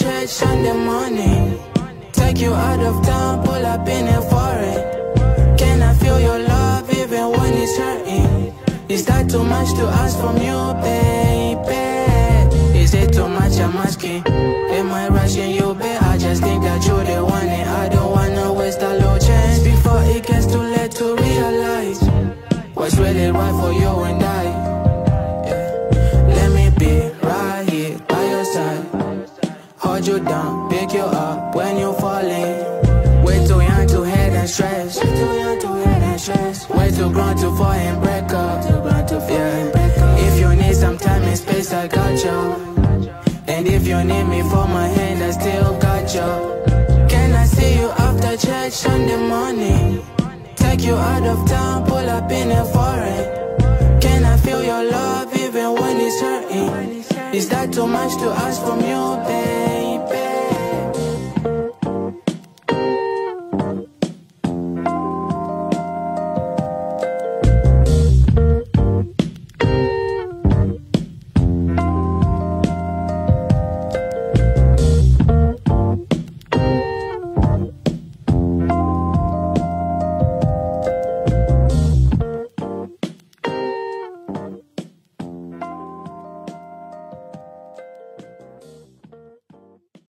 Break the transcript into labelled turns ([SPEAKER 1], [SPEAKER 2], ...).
[SPEAKER 1] church Sunday morning. Take you out of town, pull up in a foreign. Can I feel your love even when it's hurting? Is that too much to ask from you, baby? Is it too much I'm asking? Am I rushing you, babe? I just think that you're the one, and I don't wanna waste a little chance before it gets too late to realize what's really right for you and I. Let me be right here by your side, hold you down, pick you up when you're falling. Way too young to head and stress, way too young to head and stress, way too grown to fall and break up. Yeah. If you need some time and space, I got you. And if you need me for my hand, I still got you. Can I see you after church Sunday morning? Take you out of town, pull up in a foreign. Can I feel your love even when it's hurting? Is that too much to ask from you, babe?